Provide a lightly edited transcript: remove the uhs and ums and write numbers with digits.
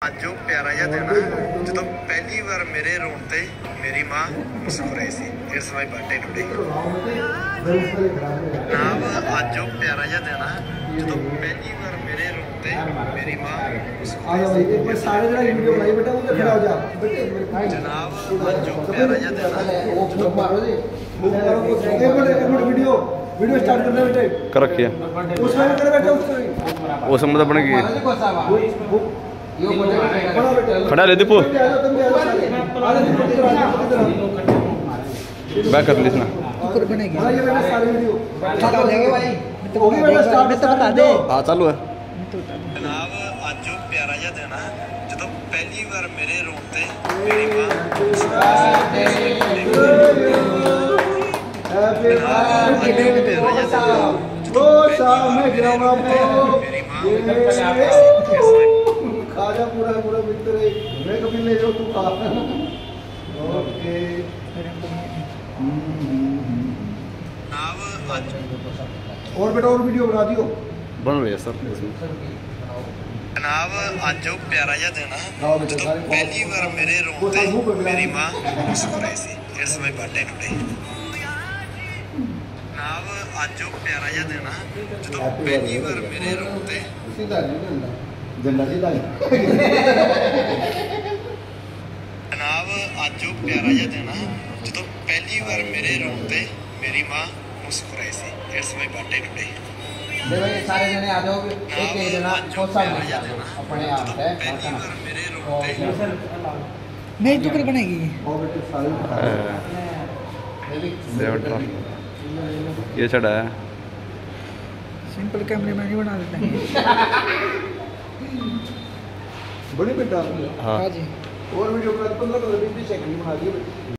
ਅੱਜ ਜੋ ਪਿਆਰਾ ਜਿਹਾ ਦਿਨ ਜਦੋਂ ਪਹਿਲੀ ਵਾਰ ਮੇਰੇ ਰੋਣ ਤੇ ਮੇਰੀ ਮਾਂ ਮੁਸਕਰਾਈ ਸੀ। It's my birthday today. ਨਾਮ ਅੱਜ ਜੋ ਪਿਆਰਾ ਜਿਹਾ ਦਿਨ ਜਦੋਂ ਪਹਿਲੀ ਵਾਰ ਮੇਰੇ ਰੋਣ ਤੇ ਮੇਰੀ ਮਾਂ ਮੁਸਕਰਾਈ ਸੀ। ਜਨਾਬ ਅੱਜ ਜੋ ਪਿਆਰਾ ਜਿਹਾ ਦਿਨ वीडियो स्टार्ट करना बेटे कर रखिए उसमें कर बेटा उस मतलब अपने की खड़ा ले दीपू बैक कर लीजिए ना बनेगी ये बेटा सारी वीडियो बता देंगे भाई तो भी बेटा स्टार्ट तो बता दे। हाँ चालू है जनाब आज जो प्यारा जिहा दिन ਜਦੋਂ ਪਹਿਲੀ ਵਾਰ ਮੇਰੇ ਰੋਣ ਤੇ ਮੇਰੀ ਮਾਂ खाजा पूरा पूरा मित्र मैं कभी ले जाओ तू खा ओके और बेटा और वीडियो बना दियो बन रही है सर जनाब आज जो प्यारा जिहा दिन ਜਦੋਂ ਪਹਿਲੀ ਵਾਰ ਮੇਰੇ ਰੋਣ ਤੇ ਮੇਰੀ ਮਾਂ ਮੁਸਕਰਾਈ ਸੀ। It's my birthday today. जनाब आज जो प्यारा जिहा दिन ਜਦੋਂ ਪਹਿਲੀ ਵਾਰ ਮੇਰੇ ਰੋਣ ਤੇ जनाब आज जो प्यारा जिहा दिन ਜਦੋਂ ਪਹਿਲੀ ਵਾਰ ਮੇਰੇ ਰੋਣ ਤੇ ਮੇਰੀ ਮਾਂ ਮੁਸਕਰਾਈ ਸੀ। It's my birthday today. भाई सारे जने आ जाओ एक जना कौन सा अपने आप है मेरे रोते नहीं तो कर बनेगी ये चढ़ा है सिंपल कैमरे में नहीं बना देते हैं बड़ी बेटा हाँ जी और वीडियो 15 सेकंड बना दिए।